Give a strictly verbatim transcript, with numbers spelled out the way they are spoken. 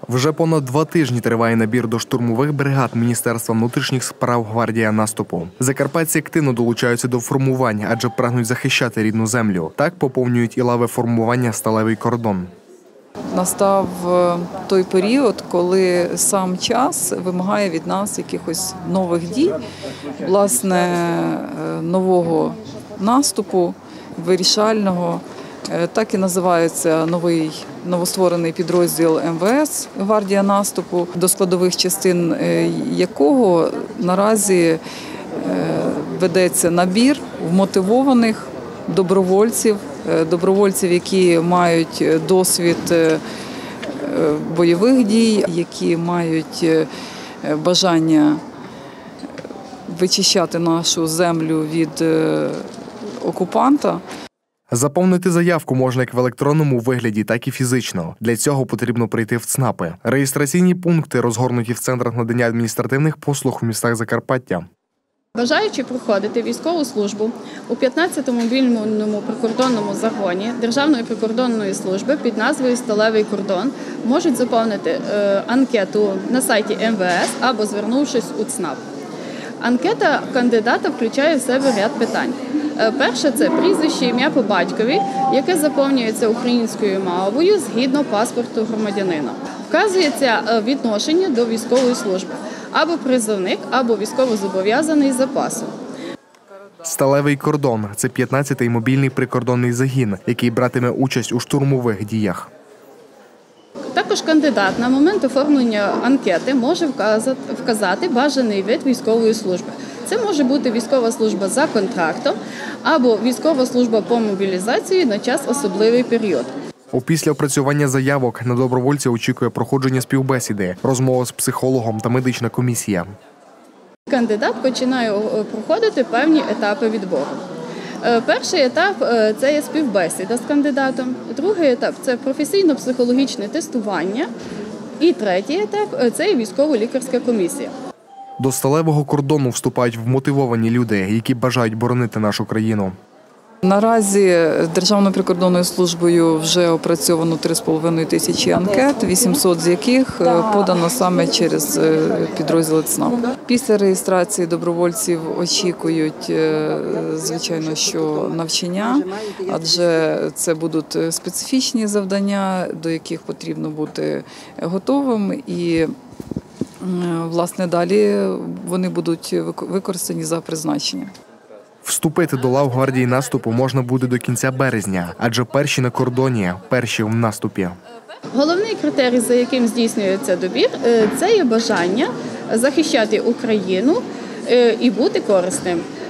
Вже понад два тижні триває набір до штурмових бригад Міністерства внутрішніх справ «Гвардія наступу». Закарпатці активно долучаються до формувань, адже прагнуть захищати рідну землю. Так поповнюють і лави формування «Сталевий кордон». Настав той період, коли сам час вимагає від нас якихось нових дій, власне, нового наступу, вирішального. Так і називається новий новостворений підрозділ ем ве ес «Гвардія наступу», до складових частин якого наразі ведеться набір вмотивованих добровольців, добровольців, які мають досвід бойових дій, які мають бажання вичищати нашу землю від окупанта. Заповнити заявку можна як в електронному вигляді, так і фізично. Для цього потрібно прийти в ЦНАПи. Реєстраційні пункти розгорнуті в центрах надання адміністративних послуг у містах Закарпаття. Бажаючи проходити військову службу у п'ятнадцятому мобільному прикордонному загоні Державної прикордонної служби під назвою «Сталевий кордон» можуть заповнити анкету на сайті ем ве ес або звернувшись у ЦНАП. Анкета кандидата включає в себе ряд питань. Перше – це прізвище, ім'я по батькові, яке заповнюється українською мовою згідно паспорту громадянина. Вказується відношення до військової служби – або призовник, або військовозобов'язаний запасу. «Сталевий кордон» – це п'ятнадцятий мобільний прикордонний загін, який братиме участь у штурмових діях. Також кандидат на момент оформлення анкети може вказати бажаний вид військової служби. Це може бути військова служба за контрактом або військова служба по мобілізації на час особливий період. Опісля опрацювання заявок на добровольця очікує проходження співбесіди, розмова з психологом та медична комісія. Кандидат починає проходити певні етапи відбору. Перший етап – це є співбесіда з кандидатом, другий етап – це професійно-психологічне тестування і третій етап – це військово-лікарська комісія. До «Сталевого кордону» вступають вмотивовані люди, які бажають боронити нашу країну. Наразі Державною прикордонною службою вже опрацьовано три з половиною тисячі анкет, вісімсот з яких подано саме через підрозділи ЦНАП. Після реєстрації добровольців очікують, звичайно, що навчання, адже це будуть специфічні завдання, до яких потрібно бути готовим, і власне далі вони будуть використані за призначенням. Вступити до лав «Гвардії наступу» можна буде до кінця березня, адже перші на кордоні, перші в наступі. Головний критерій, за яким здійснюється добір, це є бажання захищати Україну і бути корисним.